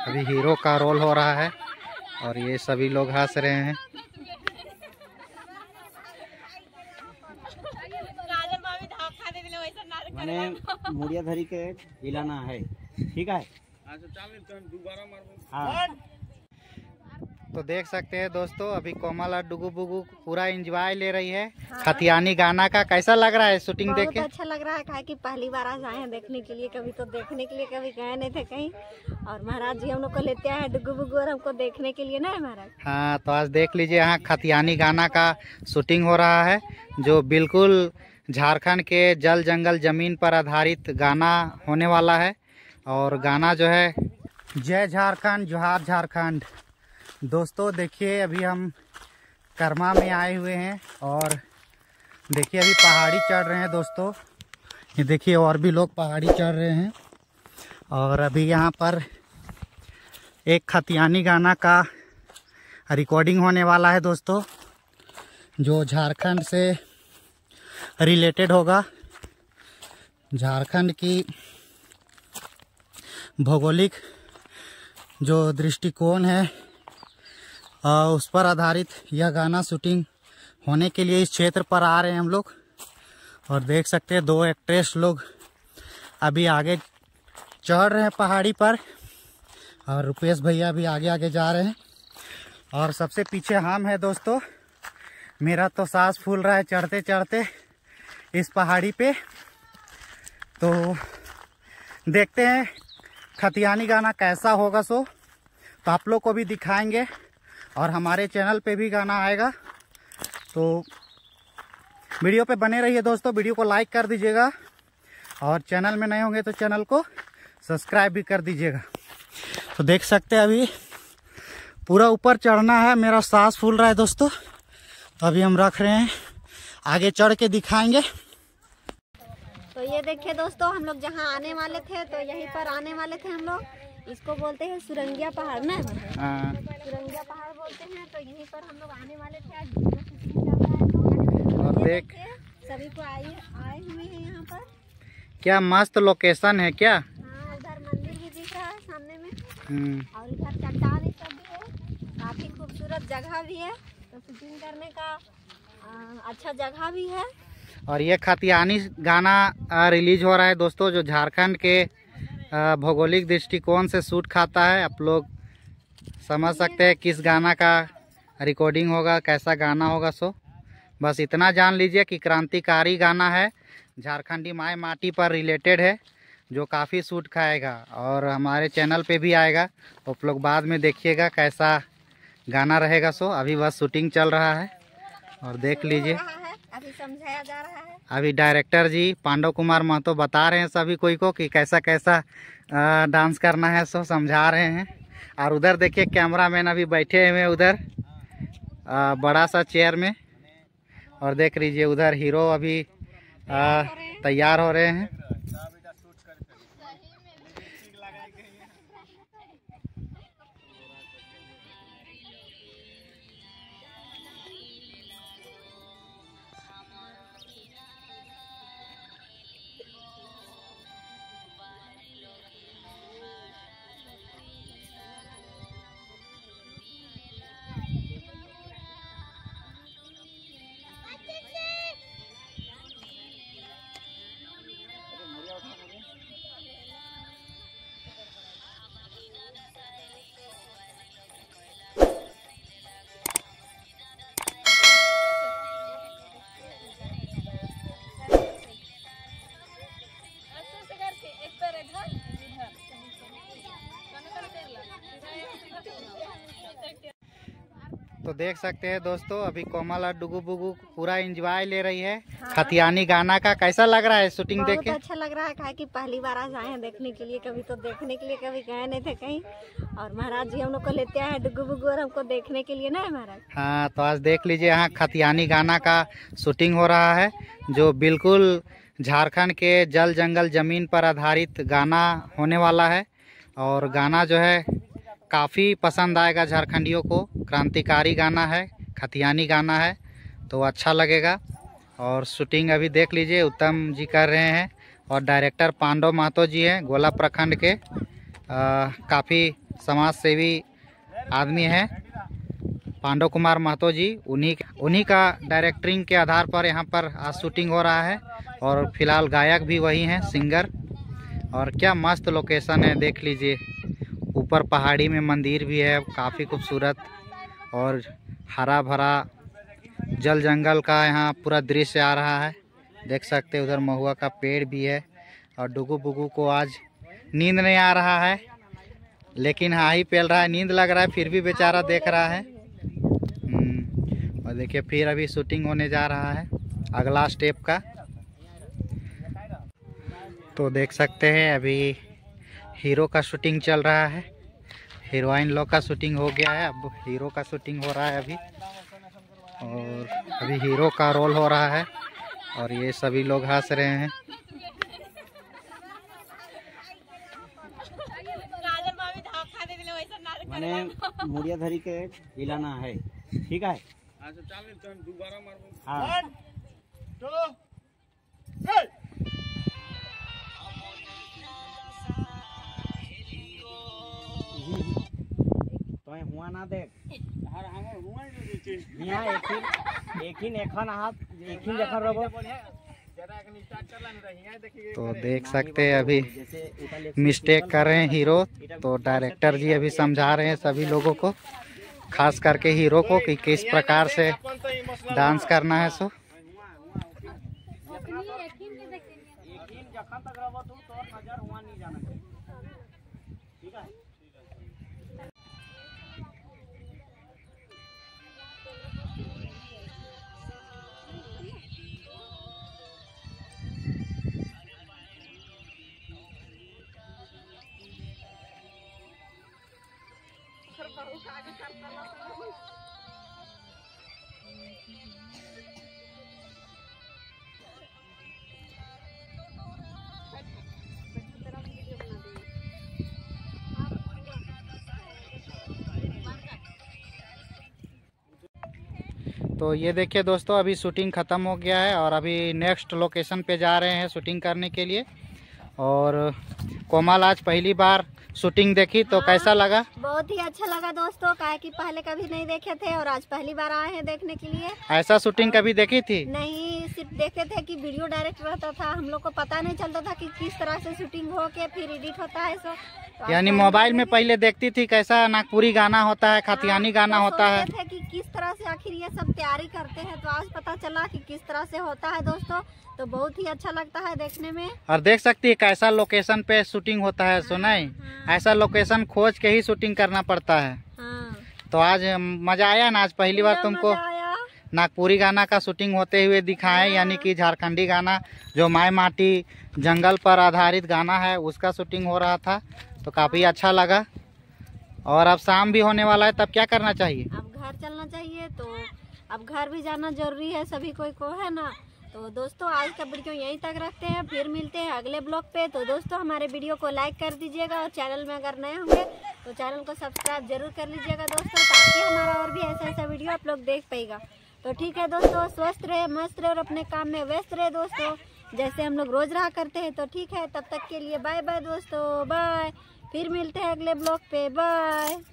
अभी हीरो का रोल हो रहा है और ये सभी लोग हंस रहे हैं। मैंने मुड़िया धरी के हिलाना है, ठीक है। हाँ। तो देख सकते हैं दोस्तों, अभी कोमल और डुगु बुगु पूरा एंजॉय ले रही है। हाँ। खतियानी गाना का कैसा लग रहा है शूटिंग देख के? बहुत अच्छा लग रहा है, कि पहली बार आज आए हैं देखने के लिए। कभी तो देखने के लिए कभी गए नहीं थे कहीं, और महाराज जी हम लोग को लेते आए डुगु बुगु और हमको देखने के लिए ना महाराज। हाँ, तो आज देख लीजिए यहाँ खतियानी गाना का शूटिंग हो रहा है, जो बिल्कुल झारखंड के जल जंगल जमीन पर आधारित गाना होने वाला है। और गाना जो है जय झारखंड जोहार झारखंड। दोस्तों देखिए, अभी हम कर्मा में आए हुए हैं और देखिए अभी पहाड़ी चढ़ रहे हैं दोस्तों। ये देखिए और भी लोग पहाड़ी चढ़ रहे हैं। और अभी यहाँ पर एक खतियानी गाना का रिकॉर्डिंग होने वाला है दोस्तों, जो झारखंड से रिलेटेड होगा। झारखंड की भौगोलिक जो दृष्टिकोण है उस पर आधारित यह गाना शूटिंग होने के लिए इस क्षेत्र पर आ रहे हैं हम लोग। और देख सकते हैं 2 एक्ट्रेस लोग अभी आगे चढ़ रहे हैं पहाड़ी पर, और रुपेश भैया भी आगे आगे जा रहे हैं और सबसे पीछे हम हैं दोस्तों। मेरा तो सांस फूल रहा है चढ़ते चढ़ते इस पहाड़ी पे। तो देखते हैं खतियानी गाना कैसा होगा। तो आप लोग को भी दिखाएंगे और हमारे चैनल पे भी गाना आएगा। तो वीडियो पे बने रहिए दोस्तों, वीडियो को लाइक कर दीजिएगा और चैनल में नए होंगे तो चैनल को सब्सक्राइब भी कर दीजिएगा। तो देख सकते हैं अभी पूरा ऊपर चढ़ना है, मेरा सांस फूल रहा है दोस्तों। अभी हम रख रहे हैं, आगे चढ़ के दिखाएंगे। तो ये देखिए दोस्तों, हम लोग जहाँ आने वाले थे तो यहीं पर आने वाले थे हम लोग। इसको बोलते हैं सुरंगिया पहाड़ ना। हाँ, सुरंगिया पहाड़ बोलते हैं। तो यहीं पर हम लोग आने वाले थे आज। और देख सभी को आए हुए हैं यहाँ पर। क्या मस्त लोकेशन है क्या। हाँ, उधर मंदिर भी दिख रहा है सामने में, और इधर चट्टान सब भी है। काफी खूबसूरत जगह भी है, तो शूटिंग करने का अच्छा जगह भी है। और ये खतियानी गाना रिलीज हो रहा है दोस्तों, जो झारखंड के भौगोलिक दृष्टिकोण से शूट खाता है। आप लोग समझ सकते हैं किस गाना का रिकॉर्डिंग होगा, कैसा गाना होगा। सो बस इतना जान लीजिए कि क्रांतिकारी गाना है, झारखंडी माई माटी पर रिलेटेड है, जो काफ़ी शूट खाएगा और हमारे चैनल पे भी आएगा। आप लोग बाद में देखिएगा कैसा गाना रहेगा। सो अभी बस शूटिंग चल रहा है और देख लीजिए। अभी समझाया जा रहा है। अभी डायरेक्टर जी पांडव कुमार महतो बता रहे हैं सभी कोई को कि कैसा कैसा डांस करना है, सो समझा रहे हैं। और उधर देखिए कैमरामैन अभी बैठे हुए हैं उधर बड़ा सा चेयर में, और देख लीजिए उधर हीरो अभी तैयार हो रहे हैं। तो देख सकते हैं दोस्तों, अभी कोमल और डुगु बुगु पूरा एंजॉय ले रही है। हाँ। खतियानी गाना का कैसा लग रहा है शूटिंग देख के? बहुत अच्छा लग रहा है, कि पहली बार आज आए हैं देखने के लिए। कभी तो देखने के लिए कभी गए नहीं थे कहीं, और महाराज जी हम लोग को लेते आए डुगु बुगु और हमको देखने के लिए ना महाराज। हाँ, तो आज देख लीजिए यहाँ खतियानी गाना का शूटिंग हो रहा है, जो बिल्कुल झारखंड के जल जंगल जमीन पर आधारित गाना होने वाला है। और गाना जो है काफ़ी पसंद आएगा झारखंडियों को। क्रांतिकारी गाना है, खतियानी गाना है, तो अच्छा लगेगा। और शूटिंग अभी देख लीजिए उत्तम जी कर रहे हैं, और डायरेक्टर पांडव महतो जी हैं गोला प्रखंड के। काफ़ी समाज सेवी आदमी है पांडव कुमार महतो जी, उन्हीं का डायरेक्टरिंग के आधार पर यहाँ पर आज शूटिंग हो रहा है। और फिलहाल गायक भी वही हैं, सिंगर। और क्या मस्त लोकेशन है, देख लीजिए। ऊपर पहाड़ी में मंदिर भी है, काफ़ी खूबसूरत और हरा भरा जल जंगल का यहाँ पूरा दृश्य आ रहा है। देख सकते हैं उधर महुआ का पेड़ भी है। और डुगू बुगू को आज नींद नहीं आ रहा है, लेकिन हाँ ही पेल रहा है, नींद लग रहा है, फिर भी बेचारा देख रहा है। और देखिए फिर अभी शूटिंग होने जा रहा है अगला स्टेप का। तो देख सकते हैं अभी हीरो का शूटिंग चल रहा है। हीरोइन लोग का शूटिंग हो गया है, अब हीरो का शूटिंग हो रहा है अभी। और अभी हीरो का रोल हो रहा है और ये सभी लोग हंस रहे हैं। मैंने मुड़िया धरी के हिलाना है, ठीक है। हाँ। तो हुआ ना देख यहाँ एक ही जखन रहो। तो देख सकते हैं अभी मिस्टेक कर रहे हैं हीरो, तो डायरेक्टर जी अभी समझा रहे हैं सभी लोगों को, खास करके हीरो को कि किस प्रकार से डांस करना है। सो तो ये देखिए दोस्तों, अभी शूटिंग ख़त्म हो गया है और अभी नेक्स्ट लोकेशन पे जा रहे हैं शूटिंग करने के लिए। और कोमल आज पहली बार शूटिंग देखी तो कैसा लगा? बहुत ही अच्छा लगा दोस्तों, काहे कि पहले कभी नहीं देखे थे और आज पहली बार आए हैं देखने के लिए। ऐसा शूटिंग कभी देखी थी? नहीं, सिर्फ देखते थे कि वीडियो डायरेक्ट रहता था, हम लोग को पता नहीं चलता था कि किस तरह से शूटिंग हो के फिर एडिट होता है। सो यानी मोबाइल में पहले देखती थी कैसा नागपुरी गाना होता है, खतियानी गाना होता है, थे कि किस तरह से आखिर ये सब तैयारी करते हैं। तो आज पता चला कि किस तरह से होता है दोस्तों, तो बहुत ही अच्छा लगता है देखने में। और देख सकती है कैसा लोकेशन पे शूटिंग होता है। सुनाई ऐसा लोकेशन खोज के ही शूटिंग करना पड़ता है। तो आज मजा आया ना? आज पहली बार तुमको नागपुरी गाना का शूटिंग होते हुए दिखाएं, यानी कि झारखंडी गाना जो माय माटी जंगल पर आधारित गाना है उसका शूटिंग हो रहा था, तो काफ़ी अच्छा लगा। और अब शाम भी होने वाला है, तब क्या करना चाहिए? अब घर चलना चाहिए, तो अब घर भी जाना जरूरी है सभी कोई को, है ना। तो दोस्तों आज का वीडियो यहीं तक रखते हैं, फिर मिलते हैं अगले ब्लॉग पे। तो दोस्तों हमारे वीडियो को लाइक कर दीजिएगा और चैनल में अगर नए होंगे तो चैनल को सब्सक्राइब जरूर कर लीजिएगा दोस्तों, ताकि हमारा और भी ऐसा वीडियो आप लोग देख पाएगा। तो ठीक है दोस्तों, स्वस्थ रहे, मस्त रहे और अपने काम में व्यस्त रहे दोस्तों, जैसे हम लोग रोज रहा करते हैं। तो ठीक है, तब तक के लिए बाय बाय दोस्तों, बाय। फिर मिलते हैं अगले ब्लॉग पे, बाय।